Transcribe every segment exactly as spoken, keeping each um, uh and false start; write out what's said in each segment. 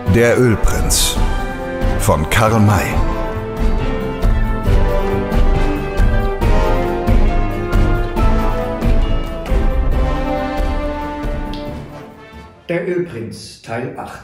Der Ölprinz von Karl May. Der Ölprinz, Teil acht.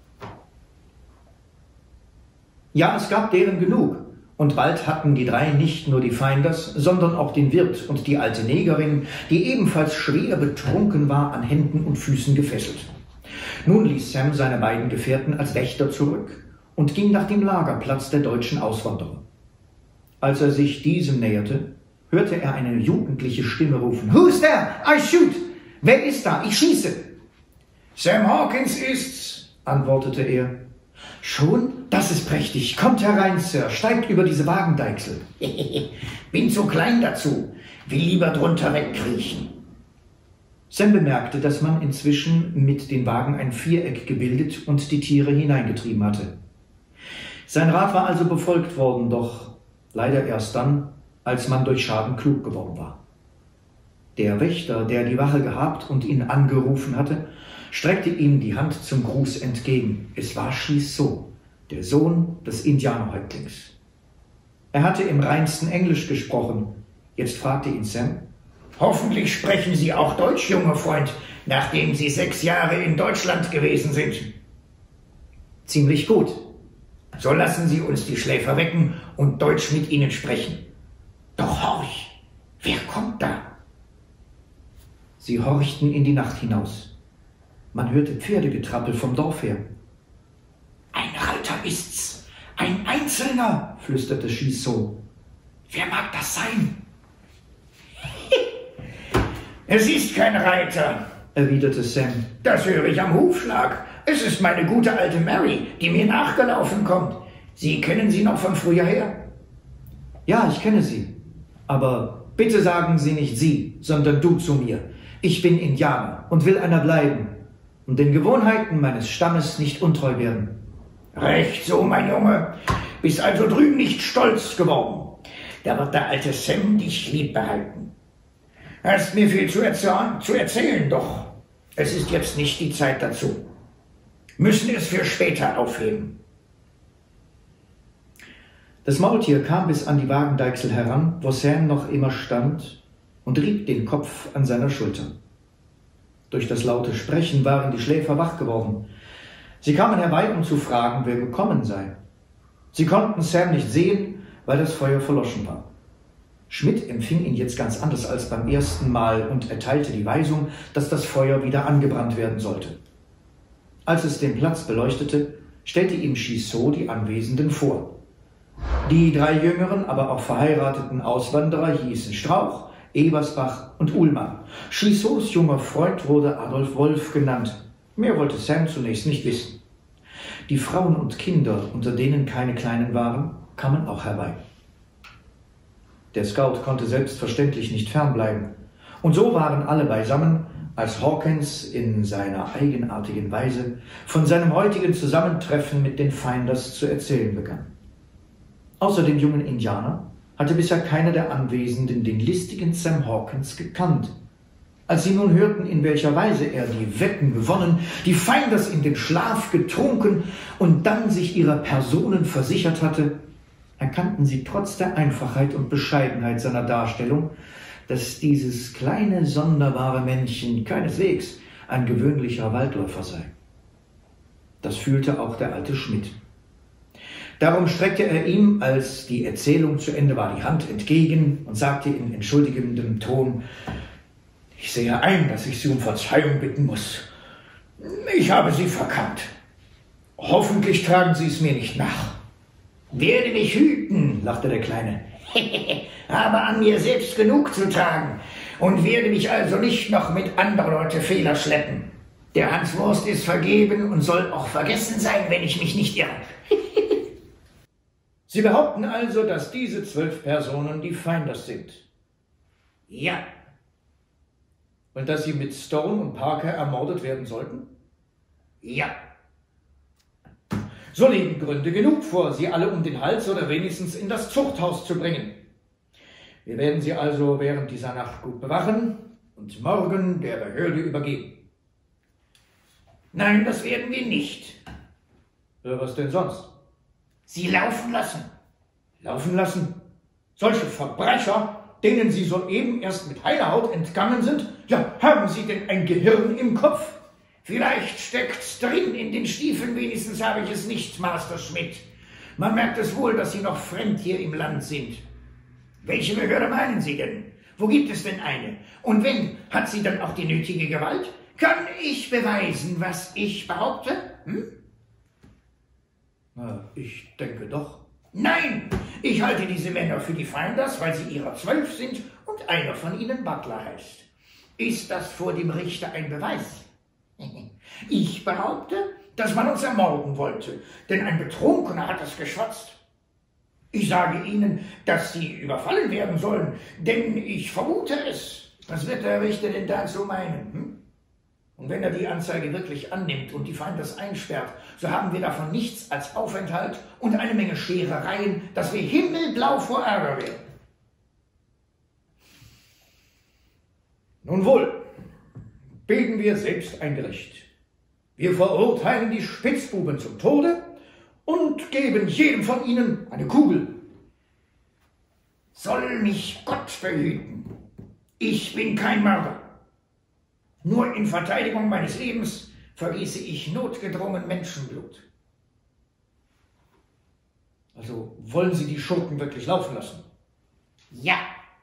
Ja, es gab deren genug, und bald hatten die drei nicht nur die Feinders, sondern auch den Wirt und die alte Negerin, die ebenfalls schwer betrunken war, an Händen und Füßen gefesselt. Nun ließ Sam seine beiden Gefährten als Wächter zurück und ging nach dem Lagerplatz der deutschen Auswanderer. Als er sich diesem näherte, hörte er eine jugendliche Stimme rufen: "Who's there? I shoot! Wer ist da? Ich schieße!" "Sam Hawkins ist's", antwortete er. "Schon? Das ist prächtig. Kommt herein, Sir, steigt über diese Wagendeichsel." "Bin zu klein dazu, will lieber drunter wegkriechen." Sam bemerkte, dass man inzwischen mit den Wagen ein Viereck gebildet und die Tiere hineingetrieben hatte. Sein Rat war also befolgt worden, doch leider erst dann, als man durch Schaden klug geworden war. Der Wächter, der die Wache gehabt und ihn angerufen hatte, streckte ihm die Hand zum Gruß entgegen. Es war Chisaut, der Sohn des Indianerhäuptlings. Er hatte im reinsten Englisch gesprochen. Jetzt fragte ihn Sam: "Hoffentlich sprechen Sie auch Deutsch, junger Freund, nachdem Sie sechs Jahre in Deutschland gewesen sind." "Ziemlich gut." "So lassen Sie uns die Schläfer wecken und Deutsch mit ihnen sprechen." "Doch horch, wer kommt da?" Sie horchten in die Nacht hinaus. Man hörte Pferdegetrappel vom Dorf her. "Ein Reiter ist's, ein Einzelner", flüsterte Chisaut. "Wer mag das sein?" "Es ist kein Reiter", erwiderte Sam. "Das höre ich am Hufschlag. Es ist meine gute alte Mary, die mir nachgelaufen kommt. Sie kennen sie noch von früher her?" "Ja, ich kenne sie. Aber bitte sagen Sie nicht Sie, sondern du zu mir. Ich bin Indianer und will einer bleiben und den Gewohnheiten meines Stammes nicht untreu werden." "Recht so, mein Junge. Bist also drüben nicht stolz geworden. Da wird der alte Sam dich lieb behalten. Hast mir viel zu, erzählen, zu erzählen, doch es ist jetzt nicht die Zeit dazu. Müssen es für später aufheben." Das Maultier kam bis an die Wagendeichsel heran, wo Sam noch immer stand, und rieb den Kopf an seiner Schulter. Durch das laute Sprechen waren die Schläfer wach geworden. Sie kamen herbei, um zu fragen, wer gekommen sei. Sie konnten Sam nicht sehen, weil das Feuer verloschen war. Schmidt empfing ihn jetzt ganz anders als beim ersten Mal und erteilte die Weisung, dass das Feuer wieder angebrannt werden sollte. Als es den Platz beleuchtete, stellte ihm Chisaut die Anwesenden vor. Die drei jüngeren, aber auch verheirateten Auswanderer hießen Strauch, Ebersbach und Uhlmann. Chisauts junger Freund wurde Adolf Wolf genannt. Mehr wollte Sam zunächst nicht wissen. Die Frauen und Kinder, unter denen keine Kleinen waren, kamen auch herbei. Der Scout konnte selbstverständlich nicht fernbleiben. Und so waren alle beisammen, als Hawkins in seiner eigenartigen Weise von seinem heutigen Zusammentreffen mit den Feinders zu erzählen begann. Außer dem jungen Indianer hatte bisher keiner der Anwesenden den listigen Sam Hawkins gekannt. Als sie nun hörten, in welcher Weise er die Wetten gewonnen, die Feinders in den Schlaf getrunken und dann sich ihrer Personen versichert hatte, erkannten sie trotz der Einfachheit und Bescheidenheit seiner Darstellung, dass dieses kleine, sonderbare Männchen keineswegs ein gewöhnlicher Waldläufer sei. Das fühlte auch der alte Schmidt. Darum streckte er ihm, als die Erzählung zu Ende war, die Hand entgegen und sagte in entschuldigendem Ton: "Ich sehe ein, dass ich Sie um Verzeihung bitten muss. Ich habe Sie verkannt. Hoffentlich tragen Sie es mir nicht nach." "Werde mich hüten", lachte der Kleine. "Habe an mir selbst genug zu tragen und werde mich also nicht noch mit anderen Leute Fehler schleppen. Der Hanswurst ist vergeben und soll auch vergessen sein, wenn ich mich nicht irre." "Sie behaupten also, dass diese zwölf Personen die Feinders sind?" "Ja." "Und dass sie mit Stone und Parker ermordet werden sollten?" "Ja." "So liegen Gründe genug vor, sie alle um den Hals oder wenigstens in das Zuchthaus zu bringen. Wir werden sie also während dieser Nacht gut bewachen und morgen der Behörde übergeben." "Nein, das werden wir nicht." Ja, was denn sonst? Sie laufen lassen. Laufen lassen? Solche Verbrecher, denen Sie soeben erst mit heiler Haut entgangen sind? Ja, haben Sie denn ein Gehirn im Kopf? Vielleicht steckt's drin in den Stiefeln, wenigstens habe ich es nicht, Master Schmidt. Man merkt es wohl, dass Sie noch fremd hier im Land sind. Welche Behörde meinen Sie denn? Wo gibt es denn eine? Und wenn, hat sie dann auch die nötige Gewalt? Kann ich beweisen, was ich behaupte? Hm? Na, ich denke doch. Nein, ich halte diese Männer für die Feinders, weil sie ihrer zwölf sind und einer von ihnen Butler heißt. Ist das vor dem Richter ein Beweis? Ich behaupte, dass man uns ermorden wollte, denn ein Betrunkener hat es geschwatzt. Ich sage Ihnen, dass Sie überfallen werden sollen, denn ich vermute es. Was wird der Richter denn dazu meinen? Hm? Und wenn er die Anzeige wirklich annimmt und die Feinders einsperrt, so haben wir davon nichts als Aufenthalt und eine Menge Scherereien, dass wir himmelblau vor Ärger werden. Nun wohl, bilden wir selbst ein Gericht. Wir verurteilen die Spitzbuben zum Tode und geben jedem von ihnen eine Kugel. Soll mich Gott behüten. Ich bin kein Mörder. Nur in Verteidigung meines Lebens vergieße ich notgedrungen Menschenblut. Also wollen Sie die Schurken wirklich laufen lassen? Ja.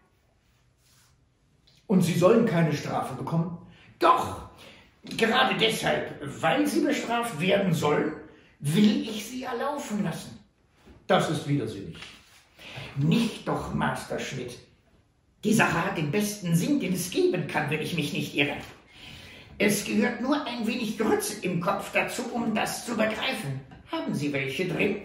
Und sie sollen keine Strafe bekommen? Doch, gerade deshalb, weil sie bestraft werden sollen, will ich sie erlaufen lassen. Das ist widersinnig. Nicht doch, Master Schmidt. Die Sache hat den besten Sinn, den es geben kann, wenn ich mich nicht irre. Es gehört nur ein wenig Grütze im Kopf dazu, um das zu begreifen. Haben Sie welche drin?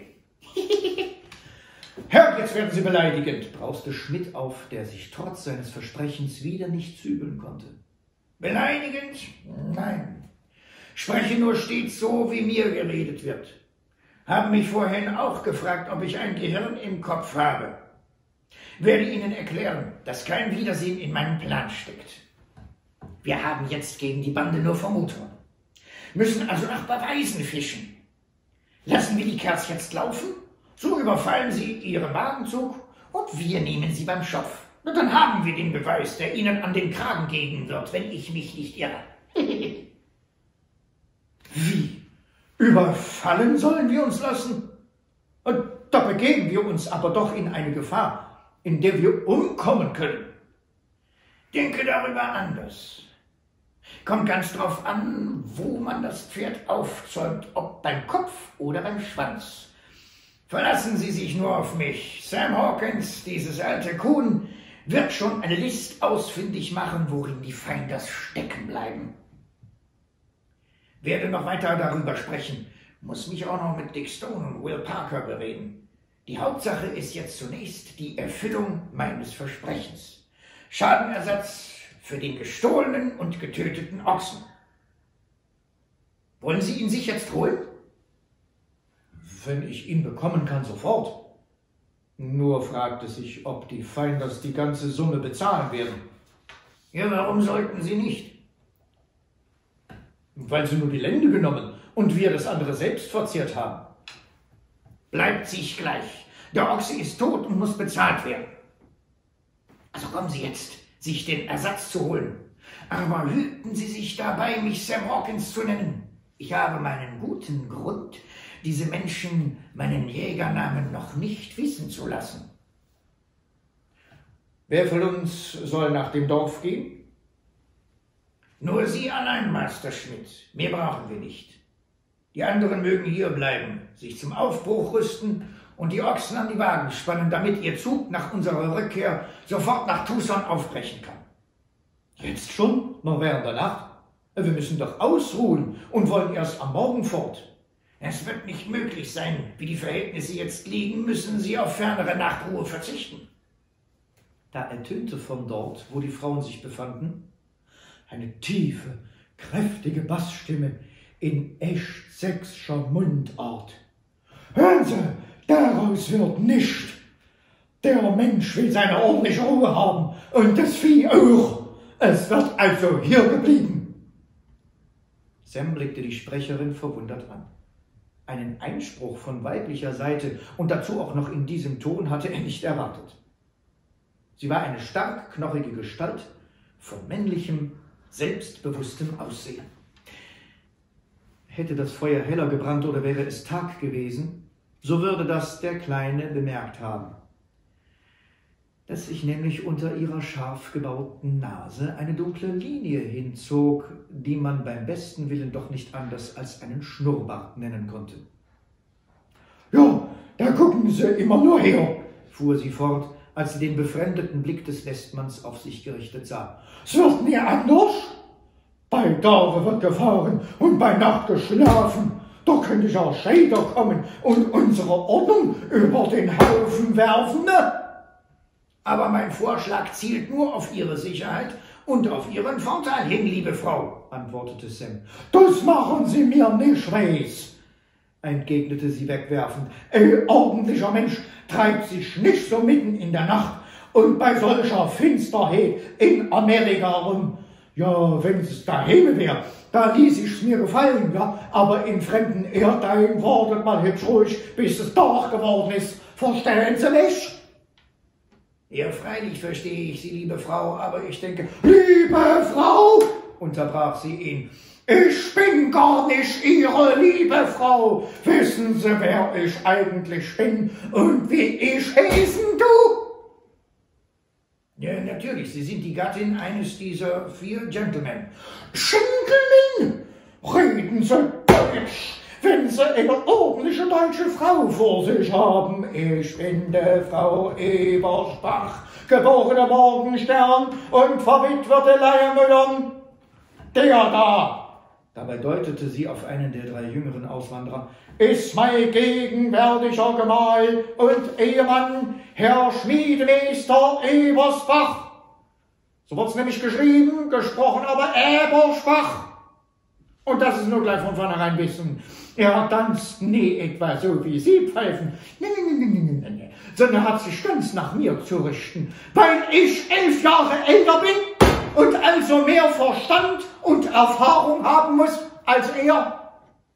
Herr, jetzt werden Sie beleidigend, brauste Schmidt auf, der sich trotz seines Versprechens wieder nicht zügeln konnte. Beleidigend? Nein. Spreche nur stets so, wie mir geredet wird. Haben mich vorhin auch gefragt, ob ich ein Gehirn im Kopf habe. Werde Ihnen erklären, dass kein Widersinn in meinem Plan steckt. Wir haben jetzt gegen die Bande nur Vermutungen, müssen also nach Beweisen fischen. Lassen wir die Kerls jetzt laufen, so überfallen sie ihren Wagenzug und wir nehmen sie beim Schopf. Na, dann haben wir den Beweis, der Ihnen an den Kragen gehen wird, wenn ich mich nicht irre. Wie? Überfallen sollen wir uns lassen? Und da begeben wir uns aber doch in eine Gefahr, in der wir umkommen können. Denke darüber anders. Kommt ganz drauf an, wo man das Pferd aufzäumt, ob beim Kopf oder beim Schwanz. Verlassen Sie sich nur auf mich. Sam Hawkins, dieses alte Kuhn, wird schon eine List ausfindig machen, worin die Feinders stecken bleiben. Werde noch weiter darüber sprechen, muss mich auch noch mit Dick Stone und Will Parker bereden. Die Hauptsache ist jetzt zunächst die Erfüllung meines Versprechens. Schadenersatz für den gestohlenen und getöteten Ochsen. Wollen Sie ihn sich jetzt holen? Wenn ich ihn bekommen kann, sofort. Nur fragte sich, ob die Feinders die ganze Summe bezahlen werden. Ja, warum sollten sie nicht? Weil sie nur die Lende genommen und wir das andere selbst verzehrt haben. Bleibt sich gleich. Der Ochse ist tot und muss bezahlt werden. Also kommen Sie jetzt, sich den Ersatz zu holen. Aber hüten Sie sich dabei, mich Sam Hawkins zu nennen. Ich habe meinen guten Grund, diese Menschen meinen Jägernamen noch nicht wissen zu lassen. Wer von uns soll nach dem Dorf gehen? Nur Sie allein, Master Schmidt. Mehr brauchen wir nicht. Die anderen mögen hier bleiben, sich zum Aufbruch rüsten und die Ochsen an die Wagen spannen, damit Ihr Zug nach unserer Rückkehr sofort nach Tucson aufbrechen kann. Jetzt schon? Noch während der Nacht? Wir müssen doch ausruhen und wollen erst am Morgen fort. Es wird nicht möglich sein. Wie die Verhältnisse jetzt liegen, müssen Sie auf fernere Nachtruhe verzichten. Da ertönte von dort, wo die Frauen sich befanden, eine tiefe, kräftige Bassstimme in echt sächsischer Mundart. Hören Sie, daraus wird nicht. Der Mensch will seine ordentliche Ruhe haben und das Vieh auch. Es wird also hier geblieben. Sam blickte die Sprecherin verwundert an. Einen Einspruch von weiblicher Seite und dazu auch noch in diesem Ton hatte er nicht erwartet. Sie war eine stark knochige Gestalt von männlichem, selbstbewusstem Aussehen. Hätte das Feuer heller gebrannt oder wäre es Tag gewesen, so würde das der Kleine bemerkt haben, dass sich nämlich unter ihrer scharf gebauten Nase eine dunkle Linie hinzog, die man beim besten Willen doch nicht anders als einen Schnurrbart nennen konnte. »Ja, da gucken Sie immer nur her«, fuhr sie fort, als sie den befremdeten Blick des Westmanns auf sich gerichtet sah. »Es wird nie anders. Bei Tage wird gefahren und bei Nacht geschlafen. Da könnte ja Schäder kommen und unsere Ordnung über den Haufen werfen, ne? Aber mein Vorschlag zielt nur auf Ihre Sicherheit und auf Ihren Vorteil hin, liebe Frau«, antwortete Sam. »Das machen Sie mir nicht weiß«, entgegnete sie wegwerfend. »Ein ordentlicher Mensch treibt sich nicht so mitten in der Nacht und bei solcher Finsterheit in Amerika rum. Ja, wenn es daheim wäre, da ließ ich's mir gefallen, ja, aber in fremden Erdteilen wartet man hübsch ruhig, bis es Tag geworden ist. Verstehen Sie mich?« »Ja, freilich verstehe ich Sie, liebe Frau, aber ich denke...« »Liebe Frau«, unterbrach sie ihn, »ich bin gar nicht Ihre liebe Frau. Wissen Sie, wer ich eigentlich bin und wie ich heißen tu?« »Ja, natürlich, Sie sind die Gattin eines dieser vier Gentlemen.« »Gentlemen? Reden Sie Deutsch, wenn Sie eine ordentliche deutsche Frau vor sich haben. Ich bin die Frau Ebersbach, geborene Morgenstern und verwitwete Leihmüllern. Der da«, dabei deutete sie auf einen der drei jüngeren Auswanderer, »ist mein gegenwärtiger Gemahl und Ehemann, Herr Schmiedemeister Ebersbach. So wird's nämlich geschrieben, gesprochen aber Ebersbach. Und das ist nur gleich von vornherein wissen. Er tanzt nie etwa so wie Sie pfeifen, nee, nee, nee, nee, nee, sondern hat sich ganz nach mir zu richten, weil ich elf Jahre älter bin und also mehr Verstand und Erfahrung haben muss als er.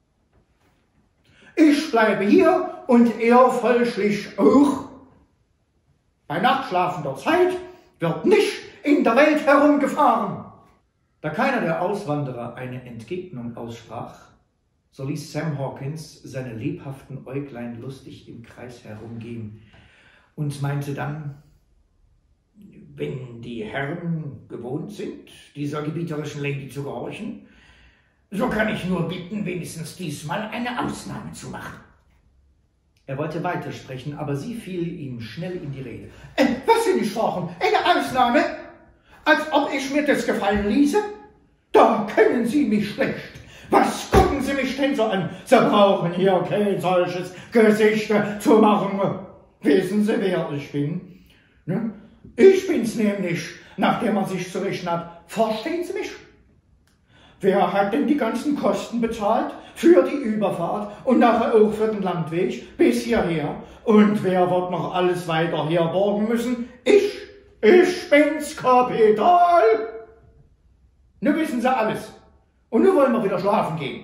Ich bleibe hier und er folglich auch. Bei nachtschlafender Zeit wird nicht in der Welt herumgefahren.« Da keiner der Auswanderer eine Entgegnung aussprach, so ließ Sam Hawkins seine lebhaften Äuglein lustig im Kreis herumgehen und meinte dann, »Wenn die Herren gewohnt sind, dieser gebieterischen Lady zu gehorchen, so kann ich nur bitten, wenigstens diesmal eine Ausnahme zu machen.« Er wollte weitersprechen, aber sie fiel ihm schnell in die Rede. Äh, was Sie nicht sprachen, eine Ausnahme? Als ob ich mir das gefallen ließe? Da kennen Sie mich schlecht. Was gucken Sie mich denn so an? Sie brauchen hier kein solches Gesicht zu machen. Wissen Sie, wer ich bin? Ne? Ich bin's nämlich, nachdem man sich zu richten hat. Verstehen Sie mich? Wer hat denn die ganzen Kosten bezahlt für die Überfahrt und nachher auch für den Landweg bis hierher? Und wer wird noch alles weiter herborgen müssen? Ich, ich bin's Kapital. Nun wissen Sie alles. Und nun wollen wir wieder schlafen gehen.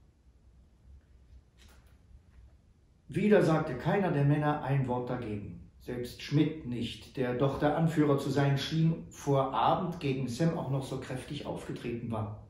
Wieder sagte keiner der Männer ein Wort dagegen. Selbst Schmidt nicht, der doch der Anführer zu sein schien, vor Abend gegen Sam auch noch so kräftig aufgetreten war.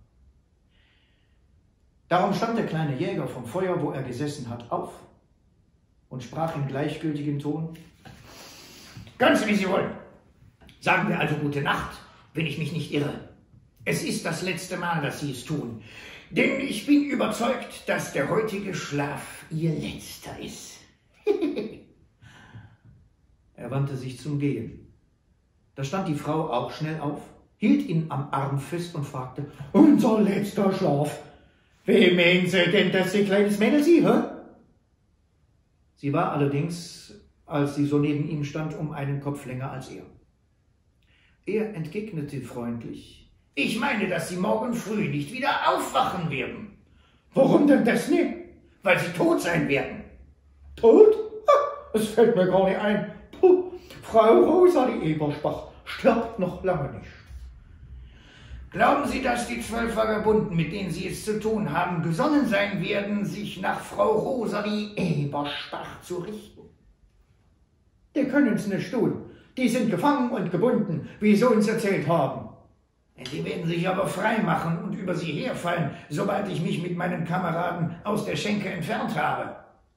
Darum stand der kleine Jäger vom Feuer, wo er gesessen hat, auf und sprach in gleichgültigem Ton: »Ganz wie Sie wollen. Sagen wir also gute Nacht, wenn ich mich nicht irre. Es ist das letzte Mal, dass Sie es tun, denn ich bin überzeugt, dass der heutige Schlaf Ihr letzter ist.« Er wandte sich zum Gehen. Da stand die Frau auch schnell auf, hielt ihn am Arm fest und fragte: »Unser letzter Schlaf? Wie meinen Sie denn, dass Sie kleines Mädel Sie, hä?« Sie war allerdings, als sie so neben ihm stand, um einen Kopf länger als er. Er entgegnete freundlich: »Ich meine, dass Sie morgen früh nicht wieder aufwachen werden.« »Warum denn das nicht?« »Weil Sie tot sein werden.« »Tot? Es fällt mir gar nicht ein. Puh, Frau Rosalie Ebersbach stirbt noch lange nicht.« Glauben Sie, dass die zwölf Vagabunden, mit denen Sie es zu tun haben, gesonnen sein werden, sich nach Frau Rosalie Eberspach zu richten? Die können's nicht tun. Die sind gefangen und gebunden, wie Sie uns erzählt haben. Die werden sich aber frei machen und über sie herfallen, sobald ich mich mit meinen Kameraden aus der Schenke entfernt habe.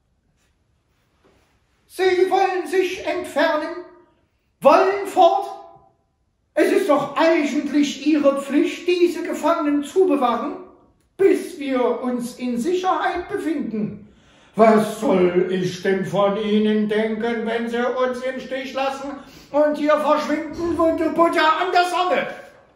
Sie wollen sich entfernen? Wollen fort? Es ist doch eigentlich Ihre Pflicht, diese Gefangenen zu bewahren, bis wir uns in Sicherheit befinden. Was soll ich denn von Ihnen denken, wenn Sie uns im Stich lassen und hier verschwinden wie die Butter an der Sonne?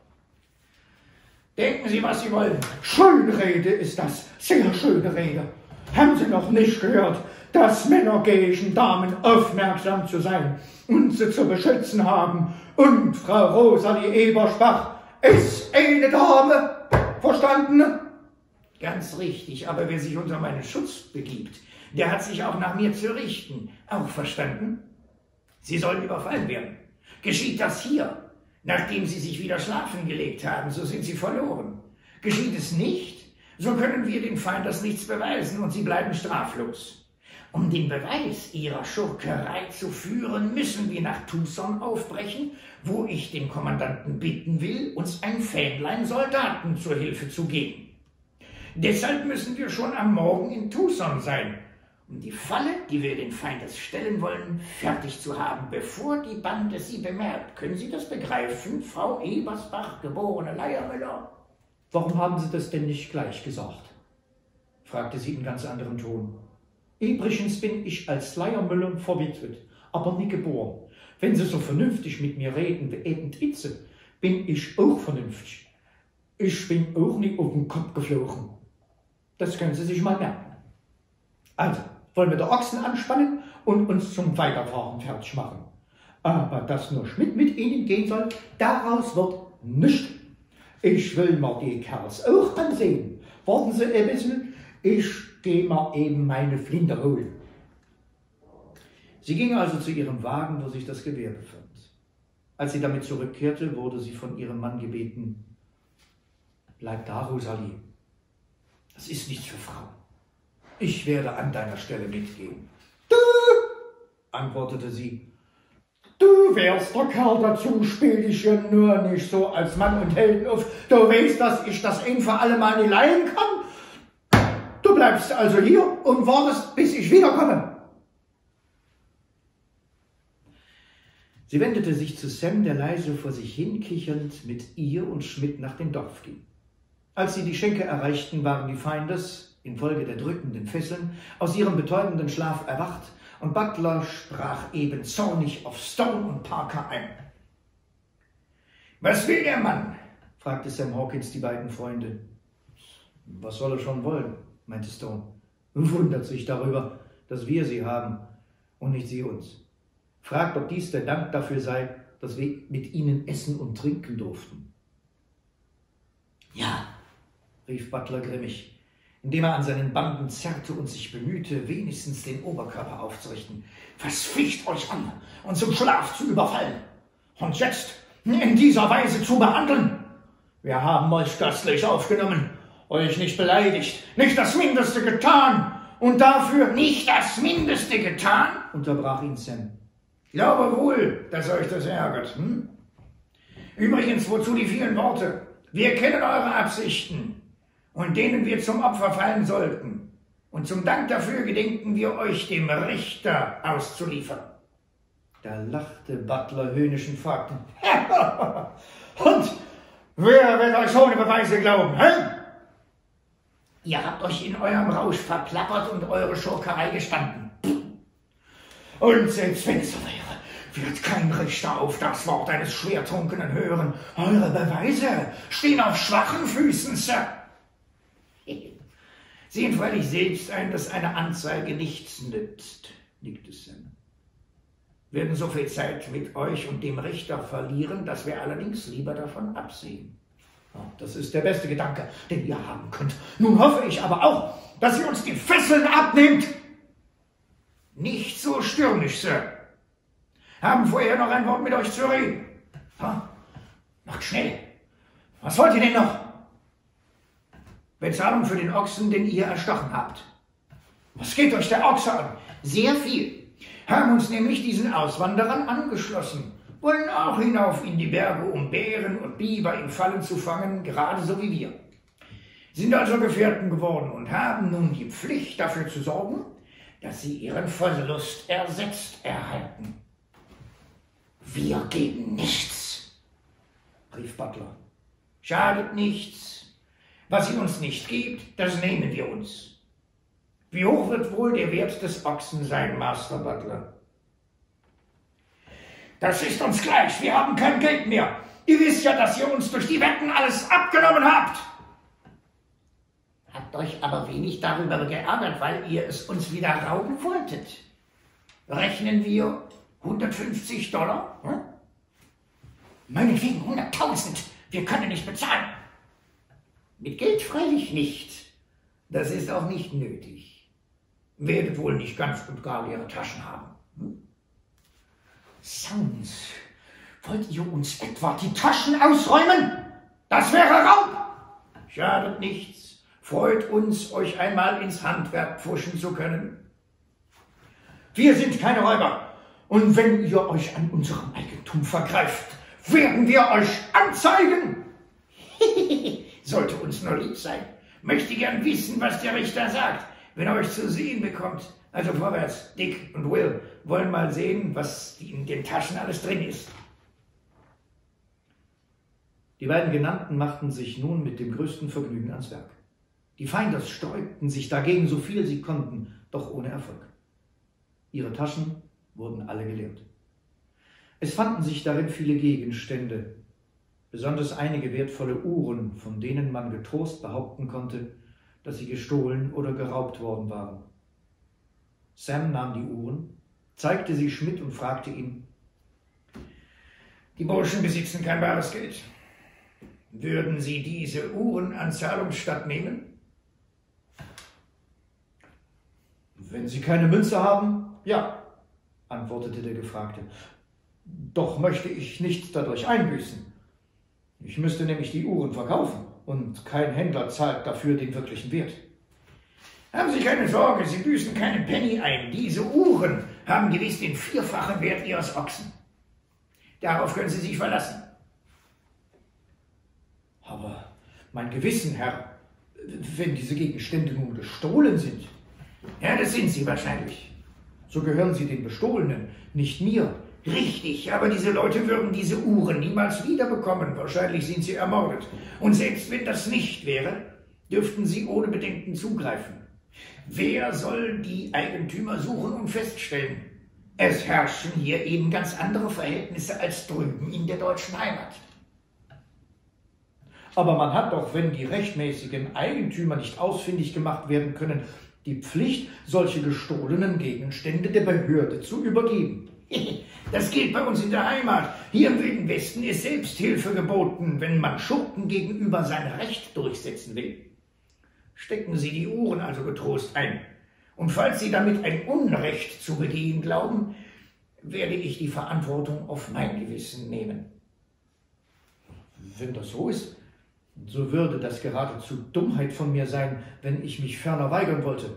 Denken Sie, was Sie wollen. Schönrede ist das, sehr schöne Rede. Haben Sie noch nicht gehört, dass Männer gegen Damen aufmerksam zu sein und sie zu beschützen haben? Und Frau Rosalie Eberspach ist eine Dame, verstanden? Ganz richtig, aber wer sich unter meinen Schutz begibt, der hat sich auch nach mir zu richten. Auch verstanden? Sie sollen überfallen werden. Geschieht das hier, nachdem Sie sich wieder schlafen gelegt haben, so sind Sie verloren. Geschieht es nicht, so können wir den Feind das nichts beweisen und Sie bleiben straflos. Um den Beweis Ihrer Schurkerei zu führen, müssen wir nach Tucson aufbrechen, wo ich den Kommandanten bitten will, uns ein Fähnlein Soldaten zur Hilfe zu geben. Deshalb müssen wir schon am Morgen in Tucson sein, um die Falle, die wir den Feindes stellen wollen, fertig zu haben, bevor die Bande sie bemerkt. Können Sie das begreifen, Frau Ebersbach, geborene Leiermüller? Warum haben Sie das denn nicht gleich gesagt? Fragte sie in ganz anderem Ton. Übrigens bin ich als Leiermüller verwitwet, aber nie geboren. Wenn Sie so vernünftig mit mir reden wie eben Itze, bin ich auch vernünftig. Ich bin auch nie auf den Kopf geflogen. Das können Sie sich mal merken. Also, wollen wir die Ochsen anspannen und uns zum Weiterfahren fertig machen. Aber dass nur Schmidt mit Ihnen gehen soll, daraus wird nichts. Ich will mir die Kerls auch ansehen. Warten Sie ein bisschen, ich gehe mal eben meine Flinte holen. Sie ging also zu ihrem Wagen, wo sich das Gewehr befand. Als sie damit zurückkehrte, wurde sie von ihrem Mann gebeten: Bleib da, Rosalie. Das ist nichts für Frauen. Ich werde an deiner Stelle mitgehen. Du, antwortete sie, du wärst der Kerl dazu, spiel dich ja nur nicht so als Mann und Helden auf. Du weißt, dass ich das ein für alle Mal nicht leihen kann. Du bleibst also hier und wartest, bis ich wiederkomme. Sie wendete sich zu Sam, der leise vor sich hin kichernd mit ihr und Schmidt nach dem Dorf ging. Als sie die Schenke erreichten, waren die Feindes, infolge der drückenden Fesseln, aus ihrem betäubenden Schlaf erwacht, und Butler sprach eben zornig auf Stone und Parker ein. »Was will der Mann?« fragte Sam Hawkins die beiden Freunde. »Was soll er schon wollen?« meinte Stone. »Wundert sich darüber, dass wir sie haben und nicht sie uns. Fragt, ob dies der Dank dafür sei, dass wir mit ihnen essen und trinken durften.« »Ja«, rief Butler grimmig, indem er an seinen Banden zerrte und sich bemühte, wenigstens den Oberkörper aufzurichten. »Was ficht euch an, uns im Schlaf zu überfallen und jetzt in dieser Weise zu behandeln? Wir haben euch gastlich aufgenommen, euch nicht beleidigt, nicht das Mindeste getan und dafür nicht das Mindeste getan?« unterbrach ihn Sam. »Glaube wohl, dass euch das ärgert. Hm? Übrigens, wozu die vielen Worte? Wir kennen eure Absichten, und denen wir zum Opfer fallen sollten. Und zum Dank dafür gedenken wir euch dem Richter auszuliefern.« Da lachte Butler höhnisch und fragte: »Und wer wird euch ohne Beweise glauben, hä? Ihr habt euch in eurem Rausch verplappert und eure Schurkerei gestanden. Und selbst wenn es so wäre, wird kein Richter auf das Wort eines Schwertrunkenen hören. Eure Beweise stehen auf schwachen Füßen, Sir.« »Sehen freilich selbst ein, dass eine Anzeige nichts nützt«, nickte Sam. »Werden so viel Zeit mit euch und dem Richter verlieren, dass wir allerdings lieber davon absehen.« Oh, das ist der beste Gedanke, den ihr haben könnt. Nun hoffe ich aber auch, dass ihr uns die Fesseln abnehmt. Nicht so stürmisch, Sir. Haben vorher noch ein Wort mit euch zu reden. Ha? Macht schnell. Was wollt ihr denn noch? Bezahlung für den Ochsen, den ihr erstochen habt. Was geht euch der Ochse an? Sehr viel. Haben uns nämlich diesen Auswanderern angeschlossen. Wollen auch hinauf in die Berge, um Bären und Biber in Fallen zu fangen, gerade so wie wir. Sind also Gefährten geworden und haben nun die Pflicht, dafür zu sorgen, dass sie ihren Verlust ersetzt erhalten. Wir geben nichts, rief Butler. Schadet nichts. Was ihr uns nicht gebt, das nehmen wir uns. Wie hoch wird wohl der Wert des Ochsen sein, Master Butler? Das ist uns gleich, wir haben kein Geld mehr. Ihr wisst ja, dass ihr uns durch die Wetten alles abgenommen habt. Habt euch aber wenig darüber geärgert, weil ihr es uns wieder rauben wolltet. Rechnen wir hundertfünfzig Dollar? Hm? Meinetwegen hunderttausend, wir können nicht bezahlen. Mit Geld freilich nicht. Das ist auch nicht nötig. Werdet wohl nicht ganz und gar leere Taschen haben. Hm? Sounds, wollt ihr uns etwa die Taschen ausräumen? Das wäre Raub! Schadet nichts. Freut uns, euch einmal ins Handwerk pfuschen zu können. Wir sind keine Räuber. Und wenn ihr euch an unserem Eigentum vergreift, werden wir euch anzeigen. Sollte uns nur lieb sein. Möchte gern wissen, was der Richter sagt, wenn er euch zu sehen bekommt. Also vorwärts, Dick und Will wollen mal sehen, was in den Taschen alles drin ist. Die beiden Genannten machten sich nun mit dem größten Vergnügen ans Werk. Die Finders sträubten sich dagegen, so viel sie konnten, doch ohne Erfolg. Ihre Taschen wurden alle geleert. Es fanden sich darin viele Gegenstände, besonders einige wertvolle Uhren, von denen man getrost behaupten konnte, dass sie gestohlen oder geraubt worden waren. Sam nahm die Uhren, zeigte sie Schmidt und fragte ihn: Die Burschen besitzen kein bares Geld. Würden Sie diese Uhren an Zahlungsstatt nehmen? Wenn Sie keine Münze haben, ja, antwortete der Gefragte. Doch möchte ich nichts dadurch einbüßen. Ich müsste nämlich die Uhren verkaufen und kein Händler zahlt dafür den wirklichen Wert. Haben Sie keine Sorge, Sie büßen keinen Penny ein. Diese Uhren haben gewiss den vierfachen Wert Ihres Ochsen. Darauf können Sie sich verlassen. Aber mein Gewissen, Herr, wenn diese Gegenstände nun gestohlen sind. Ja, das sind sie wahrscheinlich. So gehören sie den Bestohlenen, nicht mir. Richtig, aber diese Leute würden diese Uhren niemals wiederbekommen. Wahrscheinlich sind sie ermordet. Und selbst wenn das nicht wäre, dürften sie ohne Bedenken zugreifen. Wer soll die Eigentümer suchen und feststellen? Es herrschen hier eben ganz andere Verhältnisse als drüben in der deutschen Heimat. Aber man hat doch, wenn die rechtmäßigen Eigentümer nicht ausfindig gemacht werden können, die Pflicht, solche gestohlenen Gegenstände der Behörde zu übergeben. Das gilt bei uns in der Heimat. Hier im Wilden Westen ist Selbsthilfe geboten, wenn man Schurken gegenüber sein Recht durchsetzen will. Stecken Sie die Uhren also getrost ein. Und falls Sie damit ein Unrecht zu begehen glauben, werde ich die Verantwortung auf mein Gewissen nehmen. Wenn das so ist, so würde das geradezu Dummheit von mir sein, wenn ich mich ferner weigern wollte.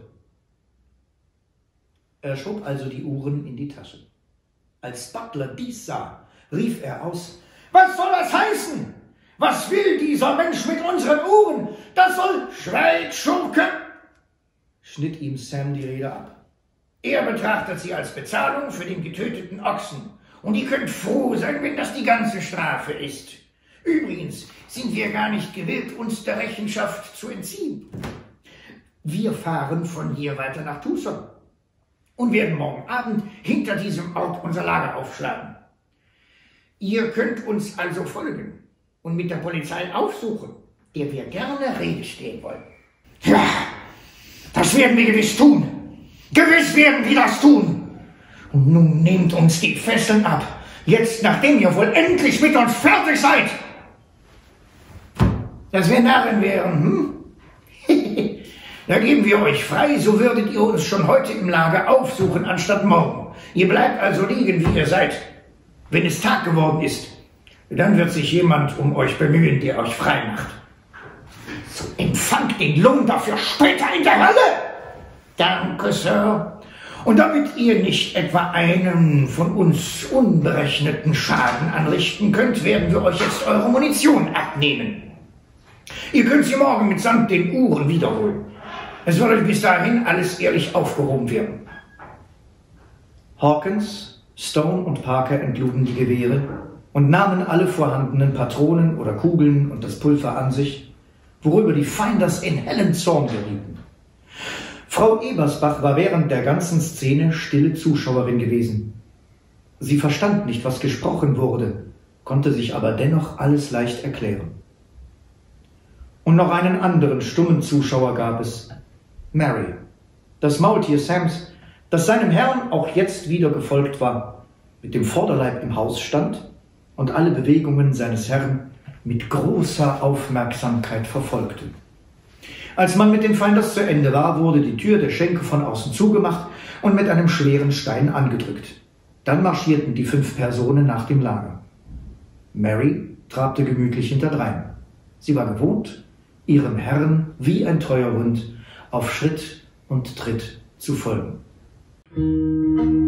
Er schob also die Uhren in die Tasche. Als Butler dies sah, rief er aus: Was soll das heißen? Was will dieser Mensch mit unseren Uhren? Das soll... Schweig, Schurke! Schnitt ihm Sam die Rede ab. Er betrachtet sie als Bezahlung für den getöteten Ochsen. Und ihr könnt froh sein, wenn das die ganze Strafe ist. Übrigens sind wir gar nicht gewillt, uns der Rechenschaft zu entziehen. Wir fahren von hier weiter nach Tucson und werden morgen Abend hinter diesem Ort unser Lager aufschlagen. Ihr könnt uns also folgen und mit der Polizei aufsuchen, der wir gerne Rede stehen wollen. Ja, das werden wir gewiss tun. Gewiss werden wir das tun. Und nun nehmt uns die Fesseln ab. Jetzt, nachdem ihr wohl endlich mit uns fertig seid. Dass wir Narren wären, hm? Da geben wir euch frei, so würdet ihr uns schon heute im Lager aufsuchen, anstatt morgen. Ihr bleibt also liegen, wie ihr seid. Wenn es Tag geworden ist, Dann wird sich jemand um euch bemühen, der euch frei macht. So empfangt den Lohn dafür später in der Hölle! Danke, Sir. Und damit ihr nicht etwa einen von uns unberechneten Schaden anrichten könnt, werden wir euch jetzt eure Munition abnehmen. Ihr könnt sie morgen mitsamt den Uhren wiederholen. Es soll euch bis dahin alles ehrlich aufgehoben werden. Hawkins, Stone und Parker entluden die Gewehre und nahmen alle vorhandenen Patronen oder Kugeln und das Pulver an sich, worüber die Finders in hellen Zorn gerieten. Frau Ebersbach war während der ganzen Szene stille Zuschauerin gewesen. Sie verstand nicht, was gesprochen wurde, konnte sich aber dennoch alles leicht erklären. Und noch einen anderen stummen Zuschauer gab es, Mary, das Maultier Sams, das seinem Herrn auch jetzt wieder gefolgt war, mit dem Vorderleib im Haus stand und alle Bewegungen seines Herrn mit großer Aufmerksamkeit verfolgte. Als man mit den Finders zu Ende war, wurde die Tür der Schenke von außen zugemacht und mit einem schweren Stein angedrückt. Dann marschierten die fünf Personen nach dem Lager. Mary trabte gemütlich hinterdrein. Sie war gewohnt, ihrem Herrn wie ein treuer Hund auf Schritt und Tritt zu folgen.